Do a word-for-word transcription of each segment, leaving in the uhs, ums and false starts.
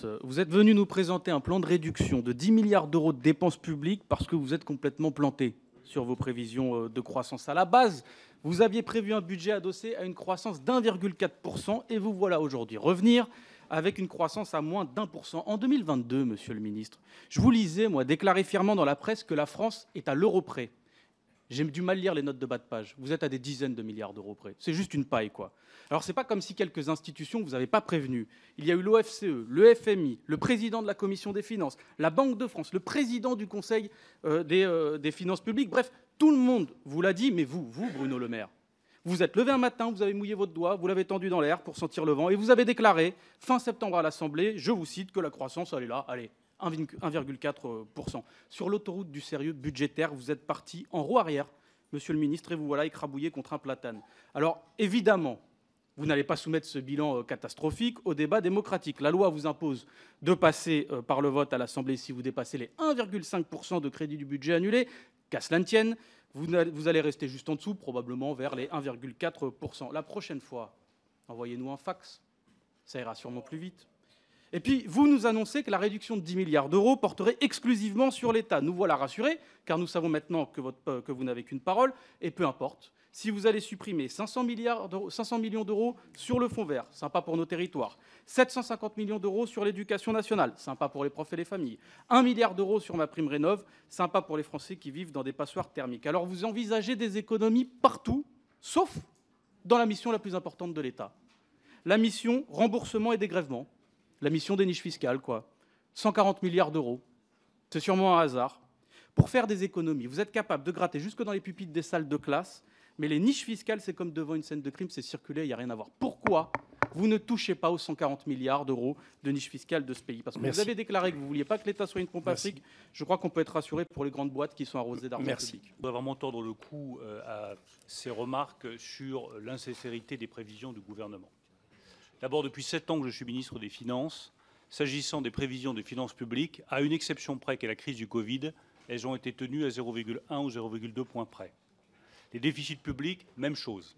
Finances, vous êtes venu nous présenter un plan de réduction de dix milliards d'euros de dépenses publiques parce que vous êtes complètement planté sur vos prévisions de croissance. À la base, vous aviez prévu un budget adossé à une croissance d'un virgule quatre pour cent et vous voilà aujourd'hui revenir avec une croissance à moins d'un pour cent. En deux mille vingt-deux, monsieur le ministre, je vous lisais, moi, déclarer fièrement dans la presse que la France est à l'euro près. J'ai du mal à lire les notes de bas de page. Vous êtes à des dizaines de milliards d'euros près. C'est juste une paille, quoi. Alors, ce n'est pas comme si quelques institutions que vous n'avez pas prévenues. Il y a eu l'O F C E, le F M I, le président de la Commission des finances, la Banque de France, le président du Conseil euh, des, euh, des finances publiques. Bref, tout le monde vous l'a dit, mais vous, vous, Bruno Le Maire, vous êtes levé un matin, vous avez mouillé votre doigt, vous l'avez tendu dans l'air pour sentir le vent, et vous avez déclaré, fin septembre à l'Assemblée, je vous cite, que la croissance, elle est là, allez, un virgule quatre pour cent. Sur l'autoroute du sérieux budgétaire, vous êtes parti en roue arrière, monsieur le ministre, et vous voilà écrabouillé contre un platane. Alors, évidemment, vous n'allez pas soumettre ce bilan catastrophique au débat démocratique. La loi vous impose de passer par le vote à l'Assemblée si vous dépassez les un virgule cinq pour cent de crédit du budget annulé. Qu'à cela ne tienne, vous allez rester juste en dessous, probablement vers les un virgule quatre pour cent. La prochaine fois, envoyez-nous un fax, ça ira sûrement plus vite. Et puis, vous nous annoncez que la réduction de dix milliards d'euros porterait exclusivement sur l'État. Nous voilà rassurés, car nous savons maintenant que, votre, que vous n'avez qu'une parole, et peu importe. Si vous allez supprimer cinq cents millions d'euros sur le fonds vert, sympa pour nos territoires, sept cent cinquante millions d'euros sur l'éducation nationale, sympa pour les profs et les familles, un milliard d'euros sur ma prime rénov', sympa pour les Français qui vivent dans des passoires thermiques. Alors vous envisagez des économies partout, sauf dans la mission la plus importante de l'État. La mission remboursement et dégrèvement, la mission des niches fiscales, quoi. cent quarante milliards d'euros. C'est sûrement un hasard. Pour faire des économies, vous êtes capable de gratter jusque dans les pupitres des salles de classe, mais les niches fiscales, c'est comme devant une scène de crime, c'est circulé, il n'y a rien à voir. Pourquoi vous ne touchez pas aux cent quarante milliards d'euros de niches fiscales de ce pays? Parce que Merci. Vous avez déclaré que vous ne vouliez pas que l'État soit une pompe à fric. Je crois qu'on peut être rassuré pour les grandes boîtes qui sont arrosées d'argent public. Je dois vraiment tordre le cou à ces remarques sur l'insincérité des prévisions du gouvernement. D'abord, depuis sept ans que je suis ministre des Finances, s'agissant des prévisions des finances publiques, à une exception près qu'est la crise du Covid, elles ont été tenues à zéro virgule un ou zéro virgule deux points près. Les déficits publics, même chose.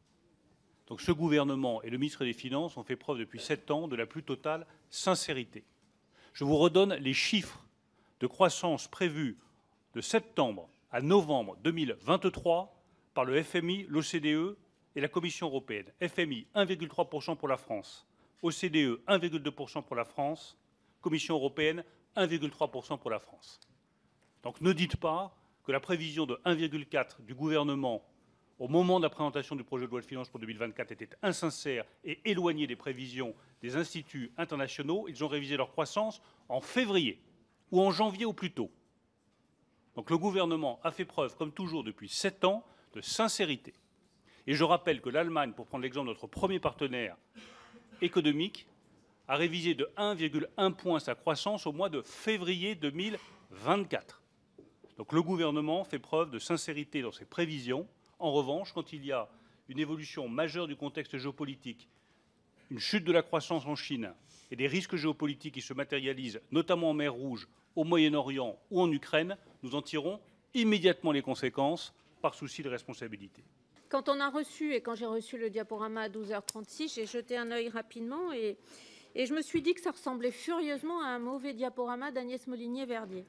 Donc ce gouvernement et le ministre des Finances ont fait preuve depuis sept ans de la plus totale sincérité. Je vous redonne les chiffres de croissance prévus de septembre à novembre deux mille vingt-trois par le F M I, l'O C D E et la Commission européenne. F M I, un virgule trois pour cent pour la France. O C D E, un virgule deux pour cent pour la France. Commission européenne, un virgule trois pour cent pour la France. Donc ne dites pas que la prévision de un virgule quatre du gouvernement au moment de la présentation du projet de loi de finances pour deux mille vingt-quatre était insincère et éloignée des prévisions des instituts internationaux. Ils ont révisé leur croissance en février ou en janvier au plus tôt. Donc le gouvernement a fait preuve, comme toujours depuis sept ans, de sincérité. Et je rappelle que l'Allemagne, pour prendre l'exemple de notre premier partenaire économique, a révisé de un virgule un point sa croissance au mois de février deux mille vingt-quatre. Donc le gouvernement fait preuve de sincérité dans ses prévisions. En revanche, quand il y a une évolution majeure du contexte géopolitique, une chute de la croissance en Chine et des risques géopolitiques qui se matérialisent, notamment en mer Rouge, au Moyen-Orient ou en Ukraine, nous en tirons immédiatement les conséquences par souci de responsabilité. Quand on a reçu, et quand j'ai reçu le diaporama à douze heures trente-six, j'ai jeté un œil rapidement et, et je me suis dit que ça ressemblait furieusement à un mauvais diaporama d'Agnès Molinier-Verdier.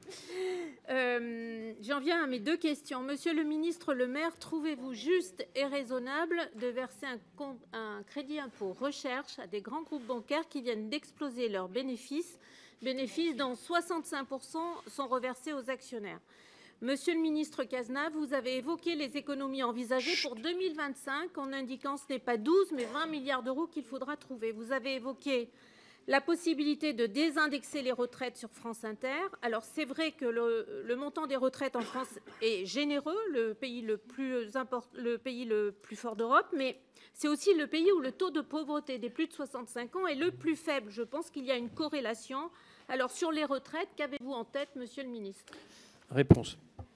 Euh, J'en viens à mes deux questions. Monsieur le ministre Le Maire, trouvez-vous juste et raisonnable de verser un, compte, un crédit impôt recherche à des grands groupes bancaires qui viennent d'exploser leurs bénéfices, bénéfices dont soixante-cinq pour cent sont reversés aux actionnaires? Monsieur le ministre Cazenave, vous avez évoqué les économies envisagées pour deux mille vingt-cinq en indiquant que ce n'est pas douze mais vingt milliards d'euros qu'il faudra trouver. Vous avez évoqué la possibilité de désindexer les retraites sur France Inter. Alors c'est vrai que le, le montant des retraites en France est généreux, le pays le plus, import, le pays le plus fort d'Europe, mais c'est aussi le pays où le taux de pauvreté des plus de soixante-cinq ans est le plus faible. Je pense qu'il y a une corrélation. Alors sur les retraites, qu'avez-vous en tête, monsieur le ministre? Réponse.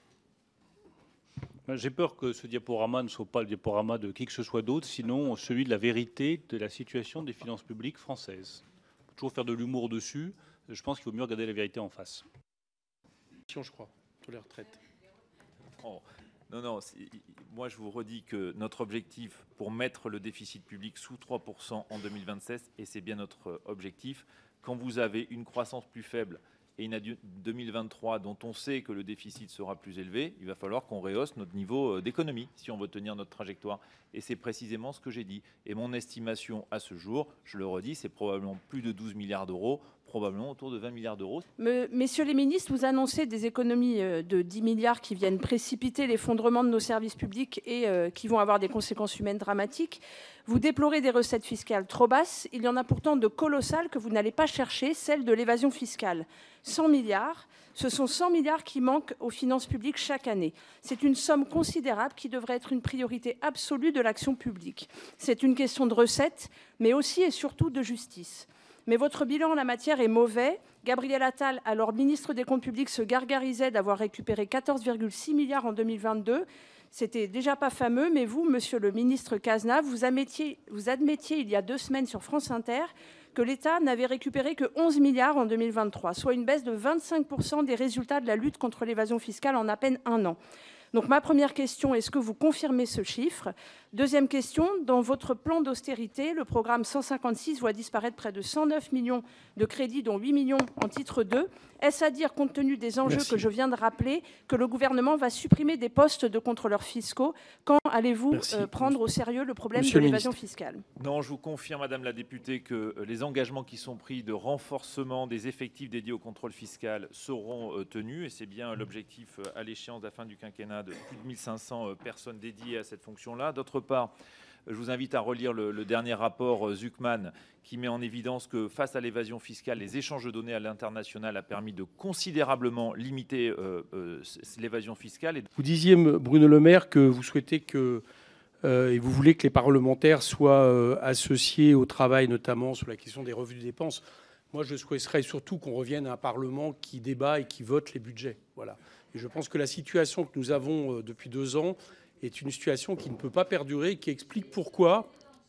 J'ai peur que ce diaporama ne soit pas le diaporama de qui que ce soit d'autre, sinon celui de la vérité de la situation des finances publiques françaises. On peut toujours faire de l'humour dessus. Je pense qu'il vaut mieux regarder la vérité en face. Je crois, sur les retraites. Oh, non, non. Moi, je vous redis que notre objectif pour mettre le déficit public sous trois pour cent en deux mille vingt-seize, et c'est bien notre objectif, quand vous avez une croissance plus faible et une année deux mille vingt-trois dont on sait que le déficit sera plus élevé, il va falloir qu'on rehausse notre niveau d'économie si on veut tenir notre trajectoire. Et c'est précisément ce que j'ai dit. Et mon estimation à ce jour, je le redis, c'est probablement plus de douze milliards d'euros, probablement autour de vingt milliards d'euros. Messieurs les ministres, vous annoncez des économies de dix milliards qui viennent précipiter l'effondrement de nos services publics et euh, qui vont avoir des conséquences humaines dramatiques. Vous déplorez des recettes fiscales trop basses. Il y en a pourtant de colossales que vous n'allez pas chercher, celles de l'évasion fiscale. cent milliards, ce sont cent milliards qui manquent aux finances publiques chaque année. C'est une somme considérable qui devrait être une priorité absolue de l'action publique. C'est une question de recettes, mais aussi et surtout de justice. Mais votre bilan en la matière est mauvais. Gabriel Attal, alors ministre des Comptes publics, se gargarisait d'avoir récupéré quatorze virgule six milliards en deux mille vingt-deux. C'était déjà pas fameux, mais vous, monsieur le ministre Cazenave, vous admettiez, vous admettiez il y a deux semaines sur France Inter que l'État n'avait récupéré que onze milliards en deux mille vingt-trois, soit une baisse de vingt-cinq pour cent des résultats de la lutte contre l'évasion fiscale en à peine un an. Donc ma première question, est-ce que vous confirmez ce chiffre? Deuxième question, dans votre plan d'austérité, le programme cent cinquante-six voit disparaître près de cent neuf millions de crédits, dont huit millions en titre deux. Est-ce à dire, compte tenu des enjeux Merci. que je viens de rappeler, que le gouvernement va supprimer des postes de contrôleurs fiscaux? Quand allez-vous euh, prendre au sérieux le problème Monsieur de l'évasion fiscale? Non, je vous confirme, Madame la députée, que les engagements qui sont pris de renforcement des effectifs dédiés au contrôle fiscal seront euh, tenus, et c'est bien l'objectif euh, à l'échéance de la fin du quinquennat de plus de mille cinq cents euh, personnes dédiées à cette fonction-là. D'autre part, je vous invite à relire le, le dernier rapport euh, Zuckman qui met en évidence que face à l'évasion fiscale, les échanges de données à l'international a permis de considérablement limiter euh, euh, l'évasion fiscale. Vous disiez, Bruno Le Maire, que vous souhaitez que euh, et vous voulez que les parlementaires soient euh, associés au travail, notamment sur la question des revenus de dépenses. Moi, je souhaiterais surtout qu'on revienne à un Parlement qui débat et qui vote les budgets. Voilà. Et je pense que la situation que nous avons euh, depuis deux ans est une situation qui ne peut pas perdurer, qui explique pourquoi,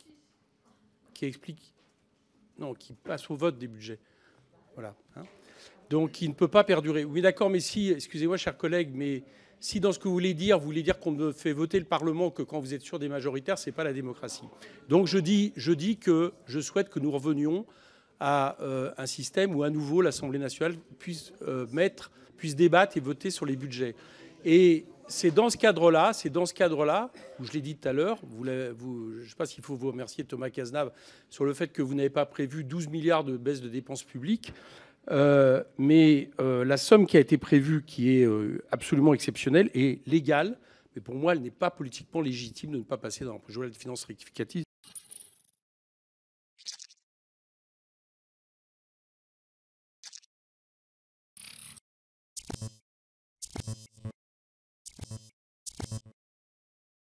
qui explique, non, qui passe au vote des budgets. Voilà. Hein. Donc, qui ne peut pas perdurer. Oui, d'accord, mais si, excusez-moi, chers collègues, mais si dans ce que vous voulez dire, vous voulez dire qu'on ne fait voter le Parlement que quand vous êtes sûr des majoritaires, c'est pas la démocratie. Donc, je dis, je dis que je souhaite que nous revenions à euh, un système où, à nouveau, l'Assemblée nationale puisse euh, mettre, puisse débattre et voter sur les budgets. Et c'est dans ce cadre-là, c'est dans ce cadre-là, où je l'ai dit tout à l'heure, vous, vous, je ne sais pas s'il faut vous remercier, Thomas Cazenave, sur le fait que vous n'avez pas prévu douze milliards de baisse de dépenses publiques, euh, mais euh, la somme qui a été prévue, qui est euh, absolument exceptionnelle, est légale, mais pour moi, elle n'est pas politiquement légitime de ne pas passer dans un projet de loi de finances rectificative.